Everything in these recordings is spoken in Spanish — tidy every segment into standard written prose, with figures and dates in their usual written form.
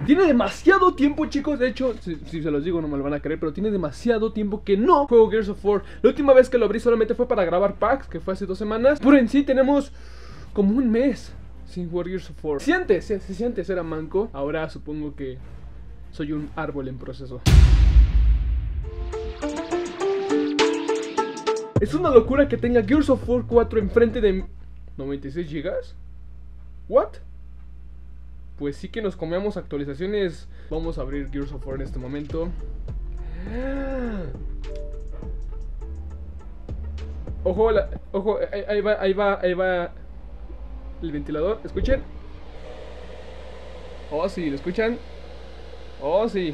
Tiene demasiado tiempo, chicos. De hecho, si se los digo no me lo van a creer, pero tiene demasiado tiempo que no juego Gears of War. La última vez que lo abrí solamente fue para grabar packs, que fue hace 2 semanas. Pero en sí tenemos como un mes sin jugar Gears of War. Si antes era manco, ahora supongo que soy un árbol en proceso. Es una locura que tenga Gears of War 4 enfrente de 96 GB. ¿What? Pues sí que nos comemos actualizaciones. Vamos a abrir Gears of War en este momento. Ojo, ojo, ahí va el ventilador, ¿escuchen? Oh, sí, ¿lo escuchan? Oh, sí.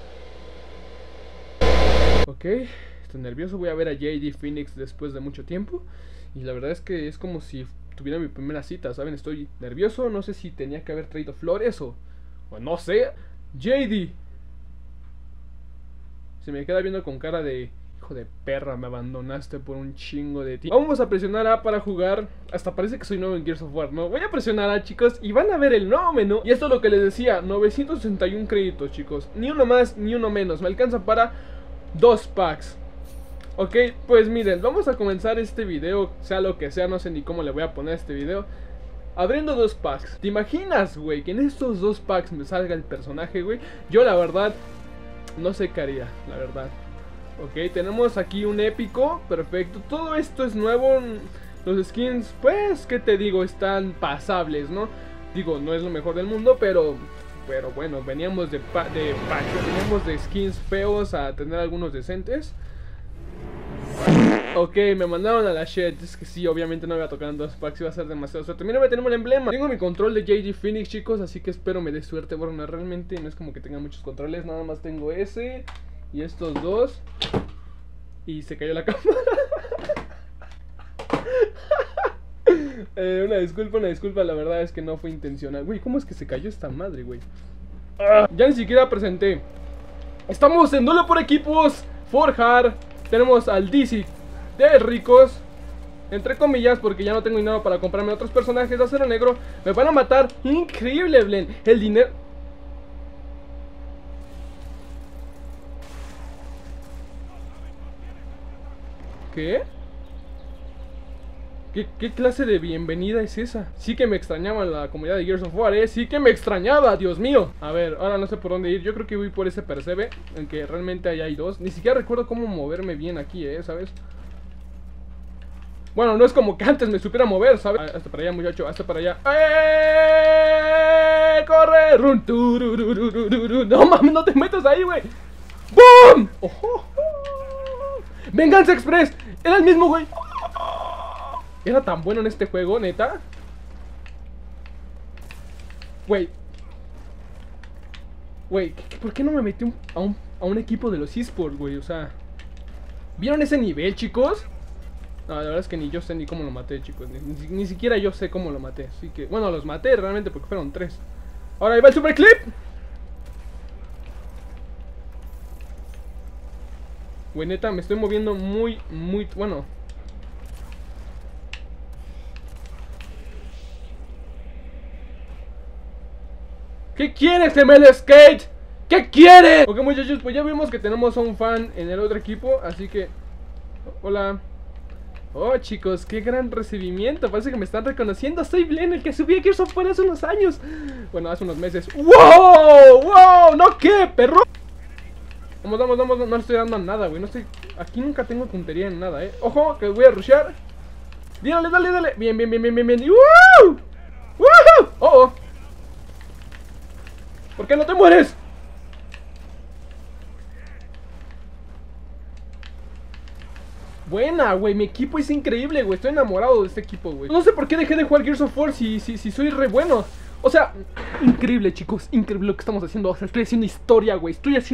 Ok, estoy nervioso, voy a ver a JD Phoenix después de mucho tiempo. Y la verdad es que es como si tuviera mi primera cita, ¿saben? Estoy nervioso, no sé si tenía que haber traído flores o no sé. JD se me queda viendo con cara de hijo de perra, me abandonaste por un chingo de tiempo. Vamos a presionar A para jugar. Hasta parece que soy nuevo en Gears of War, ¿no? Voy a presionar A, chicos, y van a ver el nuevo menú. Y esto es lo que les decía, 961 créditos, chicos. Ni uno más, ni uno menos. Me alcanza para 2 packs. Ok, pues miren, vamos a comenzar este video, sea lo que sea, no sé ni cómo le voy a poner a este video. Abriendo 2 packs. ¿Te imaginas, güey, que en estos 2 packs me salga el personaje, güey? Yo la verdad no sé qué haría, la verdad. Ok, tenemos aquí un épico, perfecto. Todo esto es nuevo. Los skins, pues, ¿qué te digo? Están pasables, ¿no? Digo, no es lo mejor del mundo, pero bueno, veníamos de packs, veníamos de skins feos a tener algunos decentes. Ok, me mandaron a la shit. Es que sí, obviamente no voy a tocar en 2 packs, iba a ser demasiado suerte. Mira, tenemos el emblema. Tengo mi control de JD Phoenix, chicos, así que espero me dé suerte. Bueno, realmente no es como que tenga muchos controles, nada más tengo ese y estos 2. Y se cayó la cámara. Una disculpa, la verdad es que no fue intencional. Güey, ¿cómo es que se cayó esta madre, güey? Ya ni siquiera presenté. Estamos en duelo por equipos Forjar. Tenemos al DC de ricos, entre comillas, porque ya no tengo dinero para comprarme otros personajes de Acero Negro. Me van a matar. Increíble, Blen. El dinero... ¿Qué? ¿Qué clase de bienvenida es esa? Sí que me extrañaba la comunidad de Gears of War, sí que me extrañaba, Dios mío. A ver, ahora no sé por dónde ir. Yo creo que voy por ese percebe, en que realmente ahí hay 2. Ni siquiera recuerdo cómo moverme bien aquí, ¿sabes? Bueno, no es como que antes me supiera mover, ¿sabes? Hasta para allá, muchacho, hasta para allá. ¡Corre! ¡Run! ¡No mames, no te metas ahí, güey! ¡Bum! ¡Oh! ¡Venganza Express! Era el mismo, güey. Era tan bueno en este juego, neta. Güey, ¿por qué no me metí a un equipo de los eSports, güey? O sea, ¿vieron ese nivel, chicos? No, la verdad es que ni yo sé ni cómo lo maté, chicos. Ni siquiera yo sé cómo lo maté. Así que, bueno, los maté realmente porque fueron 3. Ahora ahí va el super clip. Güey, neta, me estoy moviendo muy, bueno. ¿Qué quieres, ML Skate? ¿Qué quieres? Ok, muchachos, pues ya vimos que tenemos a un fan en el otro equipo, así que... Hola. Oh, chicos, qué gran recibimiento. Parece que me están reconociendo. Soy Blen, el que subí a Gears of War hace unos años. Bueno, hace unos meses. ¡Wow! ¡Wow! ¿No qué, perro? Vamos, no le estoy dando a nada, güey. No estoy... Aquí nunca tengo puntería en nada, Ojo, que voy a rushear. Dale. Bien. ¡Woo! ¡Woo! ¡Oh! ¿Por qué no te mueres? Buena, güey, mi equipo es increíble, güey. Estoy enamorado de este equipo, güey. No sé por qué dejé de jugar Gears of War si soy re bueno. O sea, increíble, chicos, increíble lo que estamos haciendo. O sea, estoy haciendo historia, güey.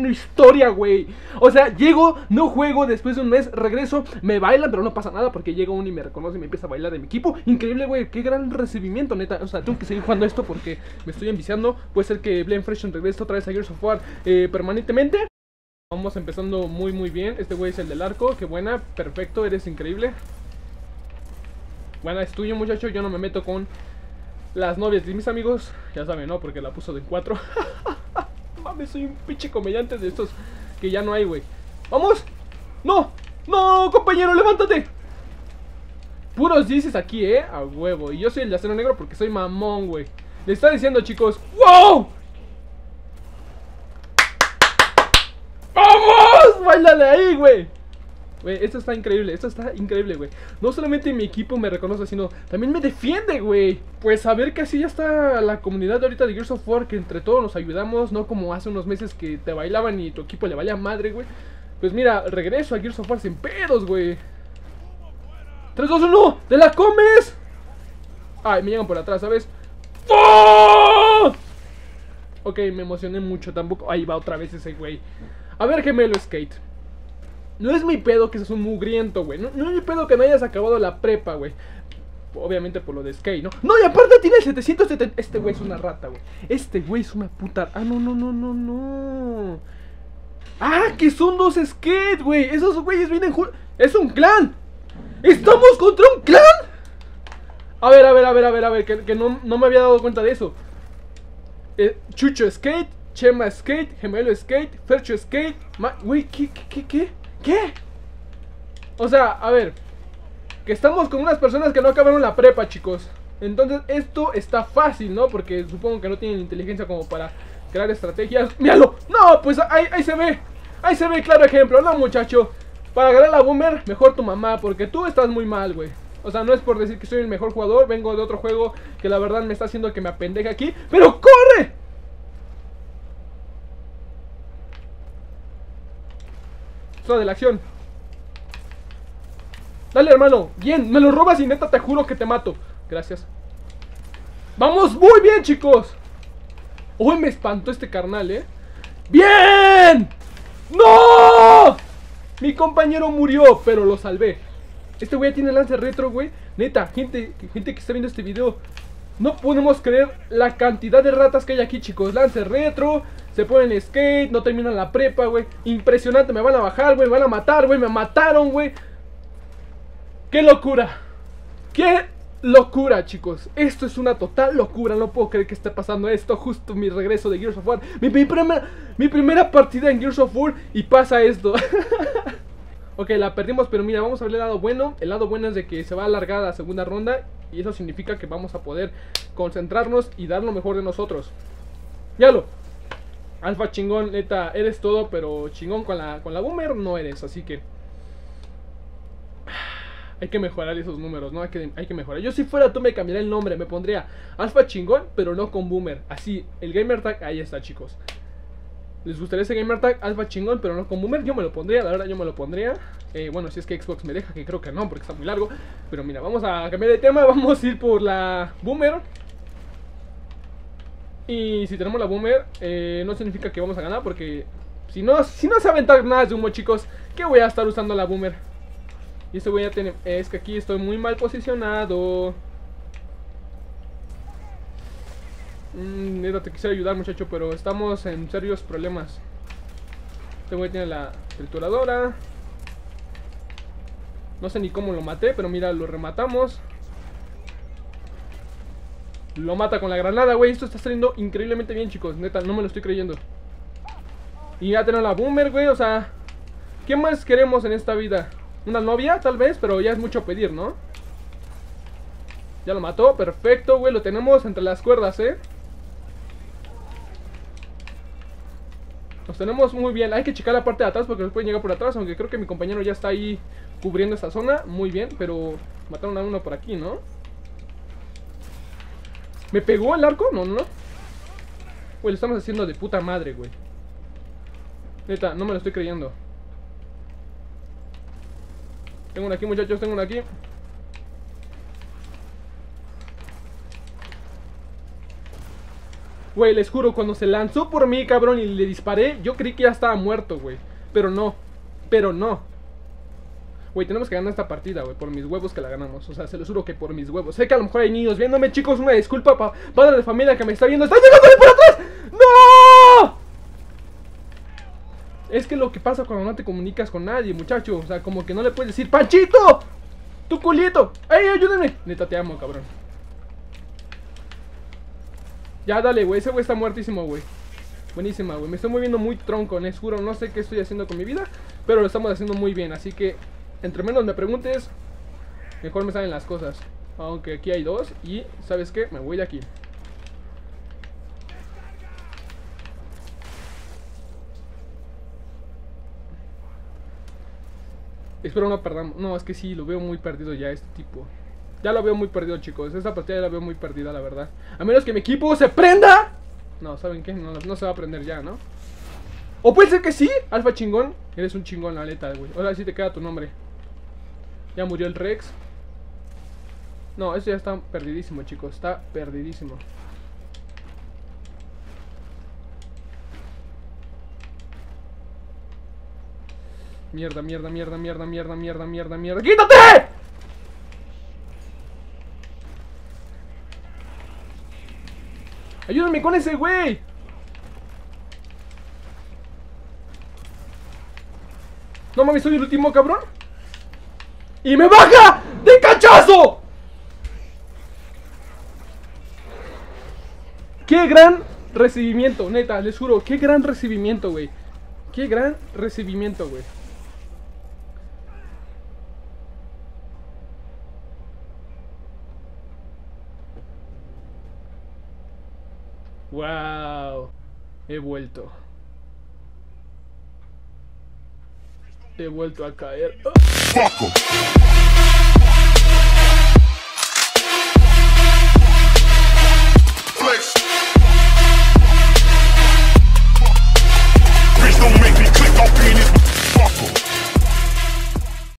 O sea, llego, no juego, después de un mes regreso, me bailan, pero no pasa nada porque llega uno y me reconoce y me empieza a bailar de mi equipo. Increíble, güey, qué gran recibimiento, neta. O sea, tengo que seguir jugando esto porque me estoy enviciando. Puede ser que Blen Fresh regrese otra vez a Gears of War permanentemente. Vamos empezando muy bien. Este güey es el del arco, qué buena, perfecto, eres increíble. Buena, es tuyo, muchacho. Yo no me meto con las novias de mis amigos. Ya saben, ¿no? Porque la puso de 4. mames, soy un pinche comediante de estos que ya no hay, güey. ¡Vamos! ¡No! ¡No, compañero, levántate! Puros dices aquí, a huevo. Y yo soy el de acero negro porque soy mamón, güey. Le está diciendo, chicos. ¡Wow! ¡Vamos! ¡Báilale ahí, güey! Güey, esto está increíble, güey. No solamente mi equipo me reconoce, sino también me defiende, güey. Pues a ver que así ya está la comunidad de ahorita de Gears of War, que entre todos nos ayudamos, no como hace unos meses que te bailaban y tu equipo le valía madre, güey. Pues mira, regreso a Gears of War sin pedos, güey. 3, 2, 1, ¡te la comes! Ay, me llegan por atrás, ¿sabes? ¡Oh! Ok, me emocioné mucho, tampoco. Ahí va otra vez ese güey. A ver, gemelo Skate. No es mi pedo que seas un mugriento, güey. No es mi pedo que no hayas acabado la prepa, güey. Obviamente por lo de Skate, ¿no? No, y aparte tiene el 770. Este güey es una rata, güey. Este güey es una puta. Ah, no. Ah, que son 2 Skate, güey. Esos güeyes vienen juntos. Es un clan. ¡Estamos contra un clan! A ver, que no me había dado cuenta de eso. Chucho Skate, Chema Skate, Gemelo Skate, Fercho Skate. Güey, ¿Qué? O sea, a ver, que estamos con unas personas que no acabaron la prepa, chicos. Entonces esto está fácil, ¿no? Porque supongo que no tienen inteligencia como para crear estrategias. ¡Míralo! No, pues ahí se ve. Ahí se ve claro ejemplo, ¿no, muchacho? Para ganar la Boomer, mejor tu mamá, porque tú estás muy mal, güey. O sea, no es por decir que soy el mejor jugador. Vengo de otro juego que la verdad me está haciendo que me apendeje aquí. ¡Pero corre! Zona de la acción. Dale, hermano. Bien, me lo robas y neta te juro que te mato. Gracias. Vamos muy bien, chicos. Uy, me espantó este carnal, ¡Bien! ¡No! Mi compañero murió, pero lo salvé. Este güey tiene lance retro, güey. Neta, gente que está viendo este video, no podemos creer la cantidad de ratas que hay aquí, chicos. Lance retro, se ponen skate, no terminan la prepa, güey. Impresionante, me van a bajar, güey, me van a matar, güey. Me mataron, güey. ¡Qué locura! ¡Qué locura, chicos! Esto es una total locura. No puedo creer que esté pasando esto. Justo mi regreso de Gears of War. Mi primera partida en Gears of War y pasa esto. Ok, la perdimos, pero mira, vamos a ver el lado bueno. El lado bueno es de que se va a alargar la segunda ronda. Y eso significa que vamos a poder concentrarnos y dar lo mejor de nosotros. ¡Yalo! Alfa chingón, neta, eres todo, pero chingón con la Boomer no eres, así que hay que mejorar esos números, ¿no? Hay que mejorar. Yo si fuera tú me cambiaría el nombre, me pondría Alfa chingón, pero no con Boomer. Así, el gamertag, ahí está, chicos. ¿Les gustaría ese gamertag? Alfa chingón, pero no con Boomer. Yo me lo pondría, la verdad yo me lo pondría. Bueno, si es que Xbox me deja, que creo que no, porque está muy largo. Pero mira, vamos a cambiar de tema. Vamos a ir por la Boomer. Y si tenemos la Boomer, no significa que vamos a ganar, porque si no se aventar nada de humo, chicos, ¿qué voy a estar usando la Boomer? Y esto voy a tener... Es que aquí estoy muy mal posicionado. Neta, te quisiera ayudar, muchacho, pero estamos en serios problemas. Este güey tiene la trituradora. No sé ni cómo lo maté, pero mira, lo rematamos. Lo mata con la granada, güey. Esto está saliendo increíblemente bien, chicos. Neta, no me lo estoy creyendo. Y ya tenemos la Boomer, güey. O sea, ¿qué más queremos en esta vida? Una novia, tal vez, pero ya es mucho pedir, ¿no? Ya lo mató, perfecto, güey. Lo tenemos entre las cuerdas, Los tenemos muy bien. Hay que checar la parte de atrás porque nos pueden llegar por atrás. Aunque creo que mi compañero ya está ahí cubriendo esa zona. Muy bien, pero mataron a uno por aquí, ¿no? ¿Me pegó el arco? No. Güey, lo estamos haciendo de puta madre, güey. Neta, no me lo estoy creyendo. Tengo uno aquí, muchachos, tengo uno aquí. Güey, les juro, cuando se lanzó por mí, cabrón, y le disparé, yo creí que ya estaba muerto, güey. Pero no. Güey, tenemos que ganar esta partida, güey, por mis huevos que la ganamos. O sea, se los juro que por mis huevos. Sé que a lo mejor hay niños viéndome, chicos, una disculpa para padre de familia que me está viendo. ¡Está llegando por atrás! ¡No! Es que lo que pasa cuando no te comunicas con nadie, muchacho. O sea, como que no le puedes decir, ¡Panchito! ¡Tu culito! ¡Ey, ayúdame! Neta, te amo, cabrón. Ya, dale, güey, ese güey está muertísimo, güey. Buenísima, güey. Me estoy moviendo muy tronco, les juro. No sé qué estoy haciendo con mi vida, pero lo estamos haciendo muy bien. Así que, entre menos me preguntes, mejor me salen las cosas. Aunque aquí hay dos y, ¿sabes qué? Me voy de aquí. Espero no perdamos. No, es que sí, lo veo muy perdido ya este tipo. Ya lo veo muy perdido, chicos. Esta partida ya la veo muy perdida, la verdad. A menos que mi equipo se prenda. No, ¿saben qué? No se va a prender ya, ¿no? O puede ser que sí. Alfa chingón. Eres un chingón, la neta, güey. Ahora sí te queda tu nombre. Ya murió el Rex. No, eso ya está perdidísimo, chicos. Está perdidísimo. Mierda, mierda, mierda, mierda, mierda, mierda, mierda, mierda. ¡Quítate! ¡Ayúdame con ese güey! No mames, soy el último, cabrón. ¡Y me baja de cachazo! ¡Qué gran recibimiento! Neta, les juro, qué gran recibimiento, güey. Qué gran recibimiento, güey. Wow. He vuelto. He vuelto a caer.